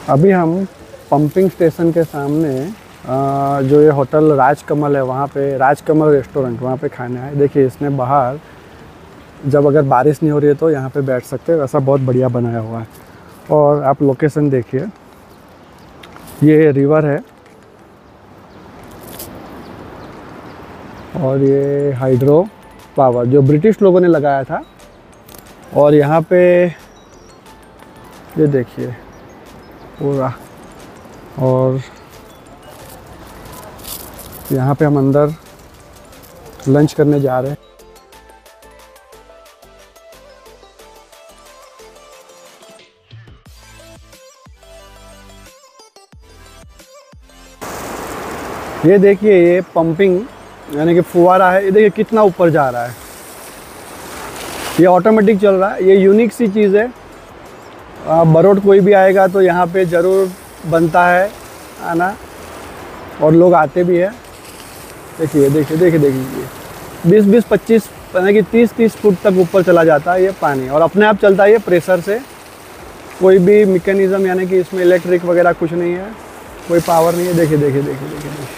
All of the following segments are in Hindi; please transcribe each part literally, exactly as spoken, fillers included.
अभी हम पंपिंग स्टेशन के सामने आ, जो ये होटल राजकमल है वहाँ पे, राजकमल रेस्टोरेंट, वहाँ पे खाने आए। देखिए इसने बाहर, जब अगर बारिश नहीं हो रही है तो यहाँ पे बैठ सकते हैं, वैसा बहुत बढ़िया बनाया हुआ है। और आप लोकेशन देखिए, ये रिवर है और ये हाइड्रो पावर जो ब्रिटिश लोगों ने लगाया था। और यहाँ पे ये देखिए पूरा, और यहाँ पे हम अंदर लंच करने जा रहे हैं। ये देखिए ये पंपिंग यानी कि फुवारा है, ये देखिए कितना ऊपर जा रहा है। ये ऑटोमेटिक चल रहा है, ये यूनिक सी चीज़ है। बरोट कोई भी आएगा तो यहाँ पे ज़रूर बनता है आना, और लोग आते भी हैं। देखिए देखिए देखिए देखिए बीस बीस पच्चीस यानी कि तीस तीस फुट तक ऊपर चला जाता है ये पानी, और अपने आप चलता है ये प्रेशर से। कोई भी मैकेनिज़्म यानी कि इसमें इलेक्ट्रिक वगैरह कुछ नहीं है, कोई पावर नहीं है। देखिए देखिए देखिए देखिए देखिए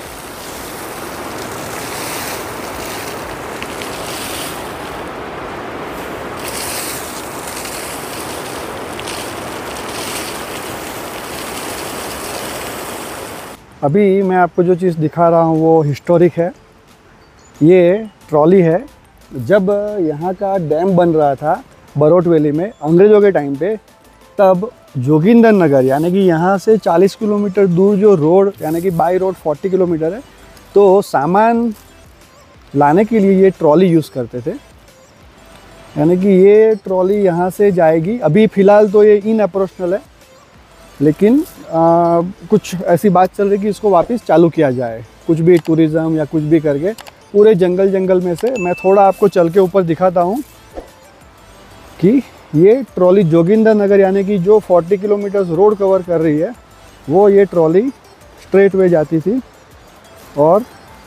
अभी मैं आपको जो चीज़ दिखा रहा हूँ वो हिस्टोरिक है। ये ट्रॉली है। जब यहाँ का डैम बन रहा था बरोट वैली में अंग्रेज़ों के टाइम पे, तब जोगिंदर नगर यानी कि यहाँ से चालीस किलोमीटर दूर जो रोड यानी कि बाई रोड चालीस किलोमीटर है, तो सामान लाने के लिए ये ट्रॉली यूज़ करते थे। यानी कि ये ट्रॉली यहाँ से जाएगी। अभी फ़िलहाल तो ये इन ऑपरेशनल है, लेकिन आ, कुछ ऐसी बात चल रही कि इसको वापस चालू किया जाए, कुछ भी टूरिज़्म या कुछ भी करके। पूरे जंगल जंगल में से मैं थोड़ा आपको चल के ऊपर दिखाता हूँ कि ये ट्रॉली जोगिंदर नगर यानी कि जो चालीस किलोमीटर रोड कवर कर रही है, वो ये ट्रॉली स्ट्रेट वे जाती थी। और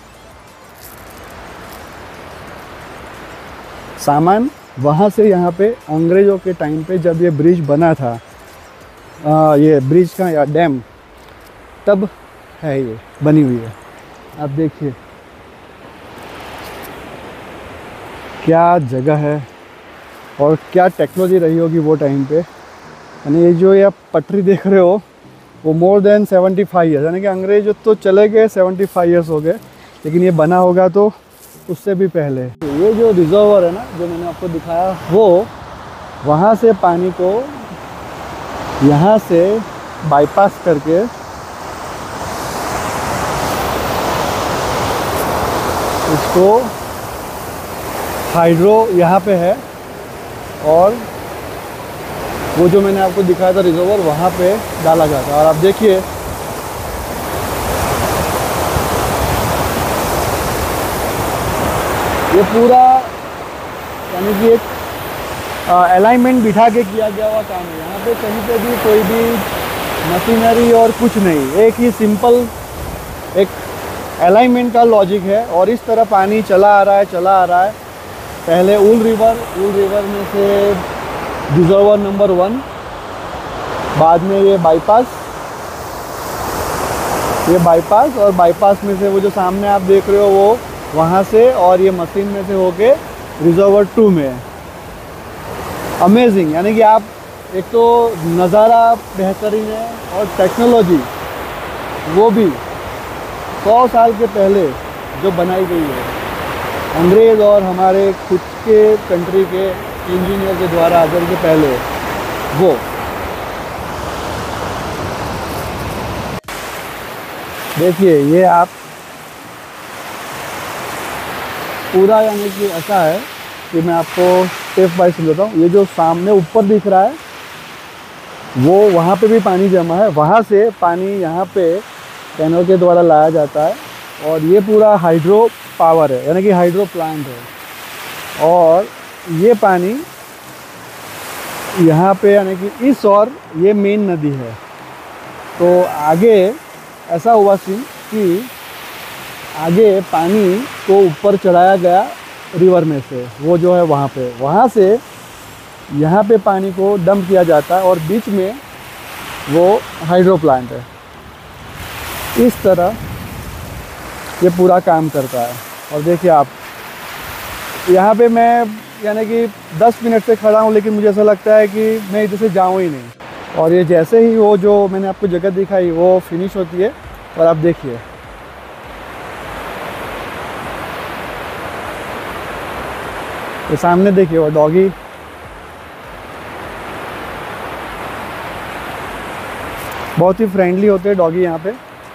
सामान वहाँ से यहाँ पे अंग्रेज़ों के टाइम पे जब ये ब्रिज बना था, आ, ये ब्रिज का या डैम, तब है ये बनी हुई है। आप देखिए क्या जगह है और क्या टेक्नोलॉजी रही होगी वो टाइम पे। यानी ये जो ये आप पटरी देख रहे हो वो more than seventy five years, यानी कि अंग्रेज तो चले गए, सेवेंटी फाइव ईयर्स हो गए, लेकिन ये बना होगा तो उससे भी पहले। ये जो रिजर्वर है ना जो मैंने आपको दिखाया, वो वहाँ से पानी को यहाँ से बाईपास करके इसको हाइड्रो यहाँ पे है, और वो जो मैंने आपको दिखाया था रिजर्वर वहाँ पे डाला जाता है। और आप देखिए ये पूरा यानी कि एक अलाइनमेंट बिठा के किया गया हुआ काम है। यहाँ पे कहीं पे भी कोई भी मशीनरी और कुछ नहीं, एक ही सिंपल एक अलाइनमेंट का लॉजिक है। और इस तरह पानी चला आ रहा है चला आ रहा है। पहले ऊल रिवर, ऊल रिवर में से रिजर्वर नंबर वन, बाद में ये बाईपास, ये बाईपास और बाईपास में से वो जो सामने आप देख रहे हो वो वहाँ से, और ये मशीन में से होके रिजर्वर टू में। अमेजिंग, यानी कि आप एक तो नज़ारा बेहतरीन है और टेक्नोलॉजी वो भी सौ साल के पहले जो बनाई गई है अंग्रेज़ और हमारे खुद के कंट्री के इंजीनियर के द्वारा आकर के पहले। वो देखिए ये आप पूरा यानी कि ऐसा है कि मैं आपको स्टेप बाय स्टेप बताऊँ। ये जो सामने ऊपर दिख रहा है वो वहाँ पे भी पानी जमा है, वहाँ से पानी यहाँ पे कैनल के द्वारा लाया जाता है। और ये पूरा हाइड्रो पावर है यानी कि हाइड्रो प्लांट है। और ये पानी यहाँ पे यानी कि इस और ये मेन नदी है। तो आगे ऐसा हुआ सीन कि आगे पानी को ऊपर चढ़ाया गया रिवर में से, वो जो है वहाँ पे, वहाँ से यहाँ पे पानी को डंप किया जाता है। और बीच में वो हाइड्रो प्लांट है। इस तरह ये पूरा काम करता है। और देखिए आप, यहाँ पे मैं यानी कि दस मिनट से खड़ा हूँ, लेकिन मुझे ऐसा लगता है कि मैं इधर से जाऊँ ही नहीं। और ये जैसे ही वो जो मैंने आपको जगह दिखाई वो फिनिश होती है, और आप देखिए तो सामने देखिए वो डॉगी, बहुत ही फ्रेंडली होते हैं डॉगी यहाँ पे।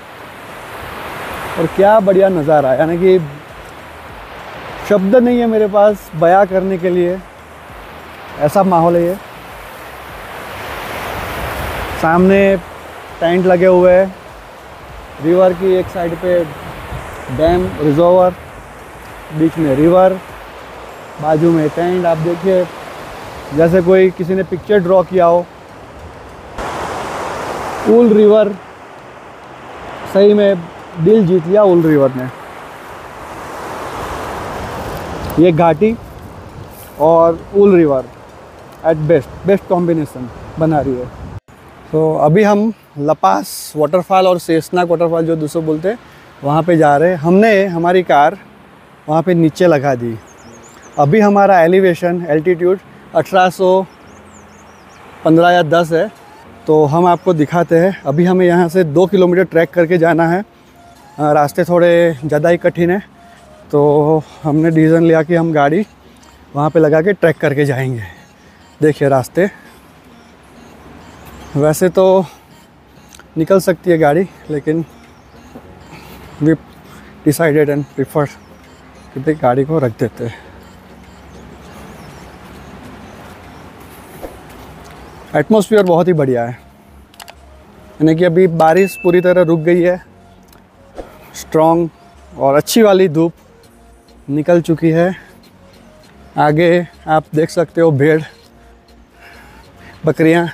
और क्या बढ़िया नज़ारा है, यानी कि शब्द नहीं है मेरे पास बयां करने के लिए, ऐसा माहौल है ये। सामने टेंट लगे हुए हैं, रिवर की एक साइड पे डैम रिजर्वर, बीच में रिवर, बाजू में टेंट। आप देखिए जैसे कोई किसी ने पिक्चर ड्रॉ किया हो। ऊल रिवर, सही में दिल जीत लिया ऊल रिवर ने। ये घाटी और Uhl river at best best combination बना रही है। तो अभी हम लपास वाटरफॉल और शेषनाग वाटरफॉल जो दूसरे बोलते हैं वहाँ पे जा रहे हैं। हमने हमारी कार वहाँ पे नीचे लगा दी। अभी हमारा एलिवेशन एल्टीट्यूड अठारह सौ पंद्रह या दस है। तो हम आपको दिखाते हैं। अभी हमें यहाँ से दो किलोमीटर ट्रैक करके जाना है। रास्ते थोड़े ज़्यादा ही कठिन है, तो हमने डिसीज़न लिया कि हम गाड़ी वहाँ पे लगा के ट्रैक करके जाएंगे। देखिए रास्ते, वैसे तो निकल सकती है गाड़ी, लेकिन वी डिसाइडेड एंड प्रीफर कि गाड़ी को रख देते हैं। एटमॉस्फेयर बहुत ही बढ़िया है, यानी कि अभी बारिश पूरी तरह रुक गई है। स्ट्रॉन्ग और अच्छी वाली धूप निकल चुकी है। आगे आप देख सकते हो भेड़, बकरियां।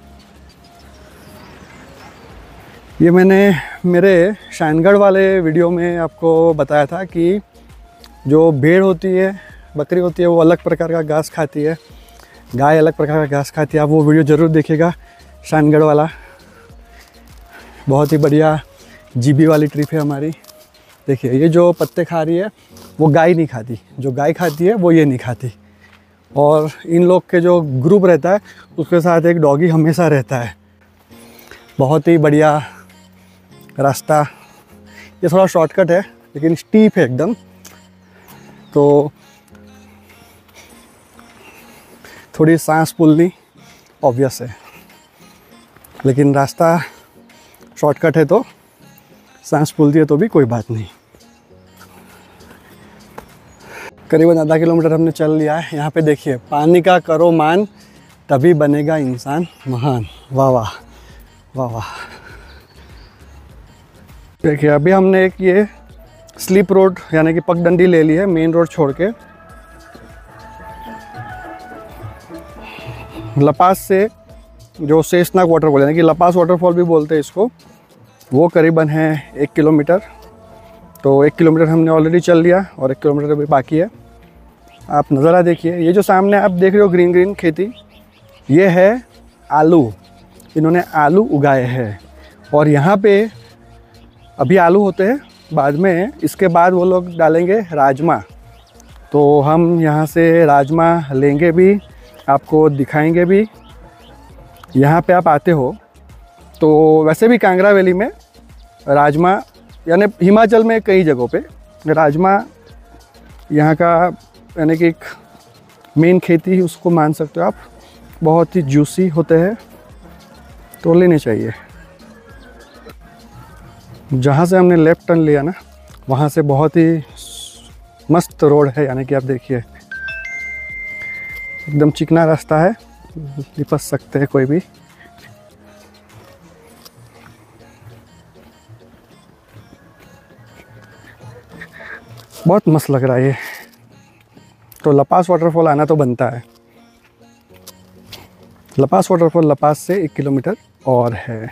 ये मैंने मेरे शानगढ़ वाले वीडियो में आपको बताया था कि जो भेड़ होती है, बकरी होती है, वो अलग प्रकार का घास खाती है, गाय अलग प्रकार का घास खाती है। आप वो वीडियो ज़रूर देखिएगा, शानगढ़ वाला। बहुत ही बढ़िया जीबी वाली ट्रिप है हमारी। देखिए ये जो पत्ते खा रही है वो गाय नहीं खाती, जो गाय खाती है वो ये नहीं खाती। और इन लोग के जो ग्रुप रहता है उसके साथ एक डॉगी हमेशा रहता है। बहुत ही बढ़िया रास्ता। ये थोड़ा शॉर्टकट है लेकिन स्टीप है एकदम, तो थोड़ी सांस फूलनी ऑब्वियस है, लेकिन रास्ता शॉर्टकट है तो सांस फूलती है तो भी कोई बात नहीं। करीबन आधा किलोमीटर हमने चल लिया है। यहाँ पे देखिए, पानी का करो मान तभी बनेगा इंसान महान। वाह वाह वाह वाह। देखिए अभी हमने एक ये स्लिप रोड यानी कि पगडंडी ले ली है, मेन रोड छोड़ के। लपास से जो शेषनाग वाटरफॉल यानी कि लपास वाटरफॉल भी बोलते हैं इसको, वो करीबन है एक किलोमीटर। तो एक किलोमीटर हमने ऑलरेडी चल लिया और एक किलोमीटर अभी बाकी है। आप नज़ारा देखिए, ये जो सामने आप देख रहे हो ग्रीन ग्रीन खेती, ये है आलू। इन्होंने आलू उगाए हैं और यहाँ पे अभी आलू होते हैं, बाद में इसके बाद वो लोग डालेंगे राजमा। तो हम यहाँ से राजमा लेंगे भी, आपको दिखाएंगे भी। यहाँ पे आप आते हो तो वैसे भी कांगड़ा वैली में राजमा, यानी हिमाचल में कई जगहों पे राजमा यहाँ का यानी कि एक मेन खेती उसको मान सकते हो आप। बहुत ही जूसी होते हैं, तो लेने चाहिए। जहाँ से हमने लेफ़्ट टर्न लिया ना, वहाँ से बहुत ही मस्त रोड है, यानी कि आप देखिए एकदम चिकना रास्ता है, लिपस सकते हैं कोई भी। बहुत मस्त लग रहा है ये। तो लपास वाटरफॉल आना तो बनता है। लपास वाटरफॉल लपास से एक किलोमीटर और है।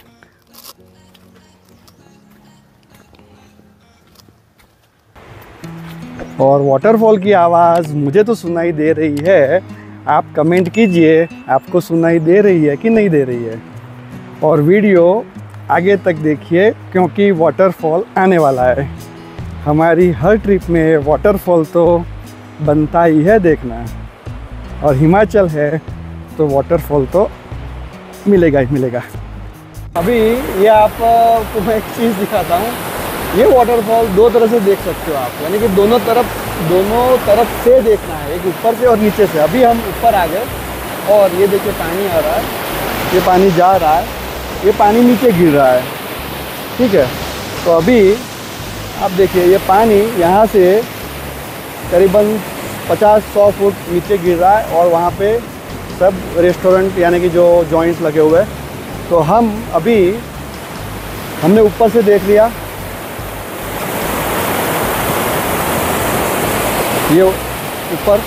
और वाटरफॉल की आवाज़ मुझे तो सुनाई दे रही है। आप कमेंट कीजिए, आपको सुनाई दे रही है कि नहीं दे रही है। और वीडियो आगे तक देखिए क्योंकि वाटरफॉल आने वाला है। हमारी हर ट्रिप में वाटरफॉल तो बनता ही है देखना, और हिमाचल है तो वाटरफॉल तो मिलेगा ही मिलेगा। अभी ये आपको मैं एक चीज़ दिखाता हूँ। ये वाटरफॉल दो तरह से देख सकते हो आप, यानी कि दोनों तरफ दोनों तरफ से देखना है, एक ऊपर से और नीचे से। अभी हम ऊपर आ गए और ये देखिए पानी आ रहा है, ये पानी जा रहा है, ये पानी नीचे गिर रहा है, ठीक है। तो अभी आप देखिए ये पानी यहाँ से करीबन पचास सौ फुट नीचे गिर रहा है और वहाँ पे सब रेस्टोरेंट यानी कि जो जॉइंट्स लगे हुए हैं। तो हम अभी हमने ऊपर से देख लिया, ये ऊपर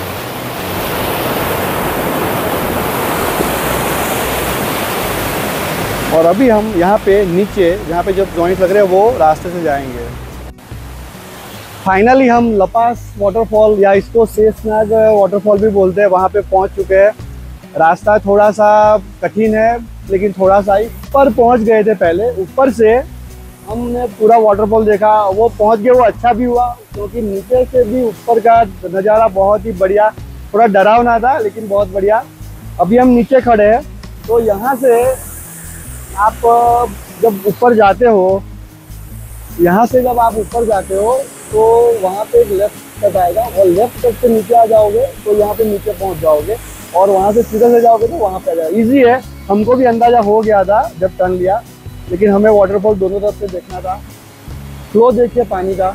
और अभी हम यहाँ पे नीचे जहाँ पे जब जॉइंट्स लग रहे हैं वो रास्ते से जाएंगे। फाइनली हम लपास वाटरफॉल या इसको शेषनाग वाटरफॉल भी बोलते हैं, वहाँ पे पहुँच चुके हैं। रास्ता थोड़ा सा कठिन है लेकिन थोड़ा सा ही ऊपर पहुँच गए थे। पहले ऊपर से हमने पूरा वाटरफॉल देखा, वो पहुँच गए, वो अच्छा भी हुआ क्योंकि नीचे से भी ऊपर का नज़ारा बहुत ही बढ़िया, थोड़ा डरावना था लेकिन बहुत बढ़िया। अभी हम नीचे खड़े हैं तो यहाँ से आप जब ऊपर जाते हो, यहाँ से जब आप ऊपर जाते हो तो वहाँ पे एक लेफ्ट कट आएगा और लेफ्ट कट से नीचे आ जाओगे तो यहाँ पे नीचे पहुँच जाओगे, और वहाँ से सीधा से जाओगे तो वहाँ पे आ जाएगा। ईजी है, हमको भी अंदाज़ा हो गया था जब टर्न लिया, लेकिन हमें वाटरफॉल दोनों तरफ से देखना था। फ्लो देखिए पानी का,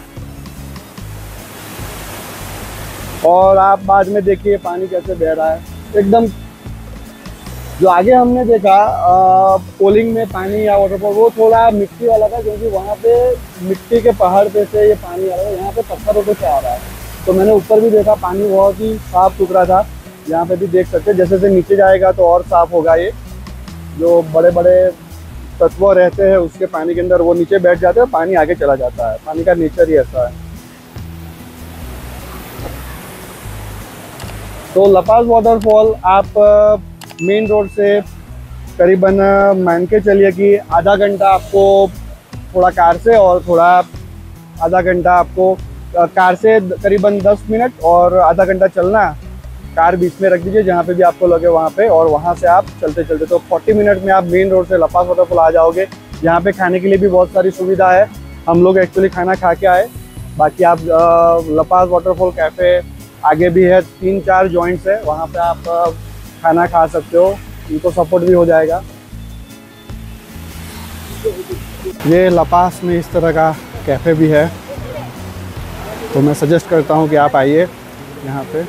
और आप बाद में देखिए पानी कैसे बह रहा है एकदम। जो आगे हमने देखा पोलिंग में पानी या वाटरफॉल, वो थोड़ा मिट्टी वाला था क्योंकि वहाँ पे मिट्टी के पहाड़ पे से ये पानी आ रहा है, यहाँ पे पत्थरों पे से आ रहा है। तो मैंने ऊपर भी देखा, पानी बहुत ही साफ सुथरा था। यहाँ पे भी देख सकते हैं, जैसे जैसे नीचे जाएगा तो और साफ होगा। ये जो बड़े बड़े तत्व रहते हैं उसके पानी के अंदर, वो नीचे बैठ जाते हैं, पानी आगे चला जाता है। पानी का नेचर ही ऐसा है। तो लपास वाटरफॉल आप मेन रोड से करीबन मान के चलिए कि आधा घंटा आपको थोड़ा कार से, और थोड़ा आधा घंटा आपको कार से करीबन दस मिनट और आधा घंटा चलना। कार बीच में रख दीजिए जहाँ पे भी आपको लगे वहाँ पे, और वहाँ से आप चलते चलते तो चालीस मिनट में आप मेन रोड से लपास वाटरफॉल आ जाओगे। यहाँ पे खाने के लिए भी बहुत सारी सुविधा है। हम लोग एक्चुअली खाना खा के आए। बाकी आप लपास वाटरफॉल कैफ़े आगे भी है, तीन चार जॉइंट्स है, वहाँ पे आप खाना खा सकते हो, उनको सपोर्ट भी हो जाएगा। ये लपास में इस तरह का कैफ़े भी है, तो मैं सजेस्ट करता हूँ कि आप आइए यहाँ पे।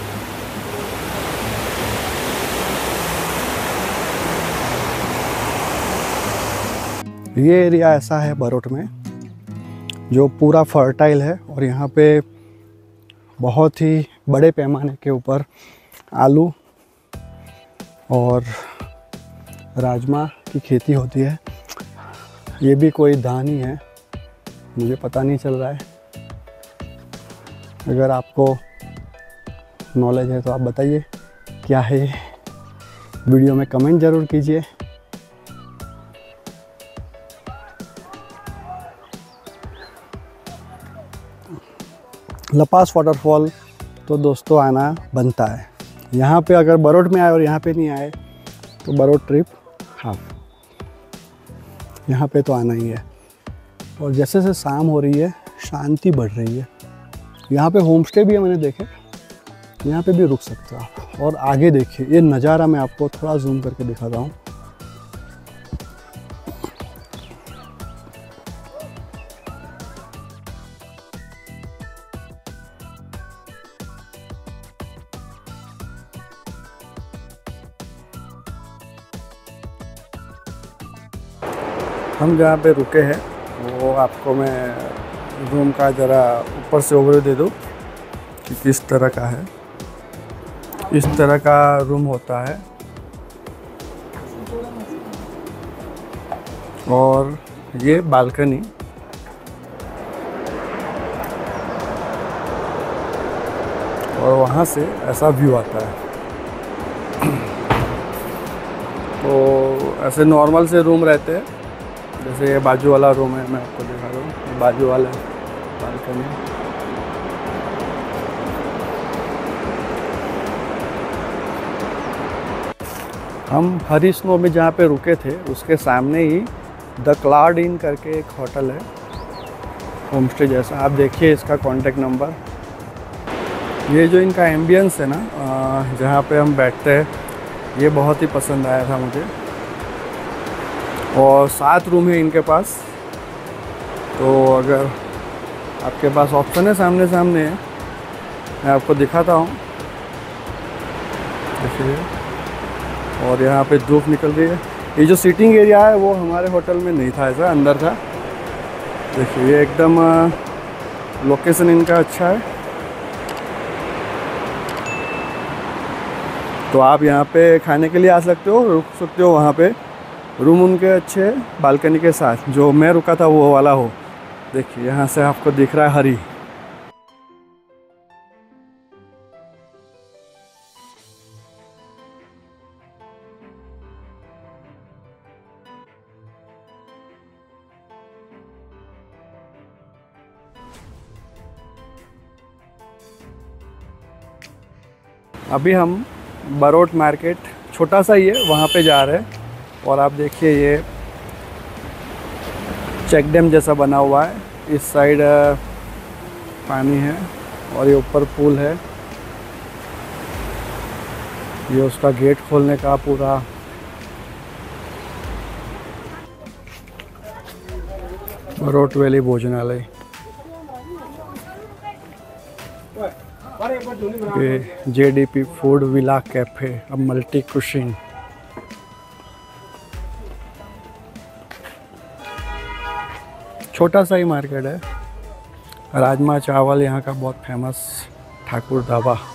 ये एरिया ऐसा है बरोट में जो पूरा फर्टाइल है, और यहाँ पे बहुत ही बड़े पैमाने के ऊपर आलू और राजमा की खेती होती है। ये भी कोई धान ही है, मुझे पता नहीं चल रहा है। अगर आपको नॉलेज है तो आप बताइए क्या है ये, वीडियो में कमेंट ज़रूर कीजिए। लपास वाटरफॉल तो दोस्तों आना बनता है। यहाँ पे अगर बरोट में आए और यहाँ पे नहीं आए तो बरोट ट्रिप हाफ, यहाँ पे तो आना ही है। और जैसे जैसे शाम हो रही है शांति बढ़ रही है। यहाँ पे होम स्टे भी है, मैंने देखे, यहाँ पे भी रुक सकते हो आप। और आगे देखिए ये नज़ारा, मैं आपको थोड़ा जूम करके दिखाता हूँ। हम जहाँ पे रुके हैं वो आपको मैं रूम का ज़रा ऊपर से ओवरव्यू दे दूँ कि किस तरह का है। इस तरह का रूम होता है, और ये बालकनी, और वहाँ से ऐसा व्यू आता है। तो ऐसे नॉर्मल से रूम रहते हैं, जैसे ये बाजू वाला रूम है, मैं आपको दिखा रहा हूँ, बाजू वाला बालकनी। हम हरी स्नो में जहाँ पे रुके थे उसके सामने ही द क्लाउड इन करके एक होटल है, होम स्टे जैसा। आप देखिए इसका कॉन्टेक्ट नंबर। ये जो इनका एम्बियंस है ना, जहाँ पे हम बैठते हैं, ये बहुत ही पसंद आया था मुझे। और सात रूम है इनके पास, तो अगर आपके पास ऑप्शन है सामने सामने है, मैं आपको दिखाता हूँ। देखिए, और यहाँ पे धूप निकल रही है। ये जो सीटिंग एरिया है वो हमारे होटल में नहीं था, ऐसा अंदर था। देखिए ये एकदम लोकेशन इनका अच्छा है, तो आप यहाँ पे खाने के लिए आ सकते हो, रुक सकते हो वहाँ पे। रूम उनके अच्छे है बालकनी के साथ, जो मैं रुका था वो वाला हो। देखिए यहाँ से आपको दिख रहा है हरी। अभी हम बरोट मार्केट, छोटा सा ही है, वहाँ पे जा रहे हैं। और आप देखिए ये चेक डैम जैसा बना हुआ है, इस साइड पानी है और ये ऊपर पुल है। ये उसका गेट खोलने का पूरा बरोट वैली भोजनालय। ये जेडीपी फूड विला कैफे, अब मल्टी कुशिंग। छोटा सा ही मार्केट है। राजमा चावल यहाँ का बहुत फेमस, ठाकुर ढाबा।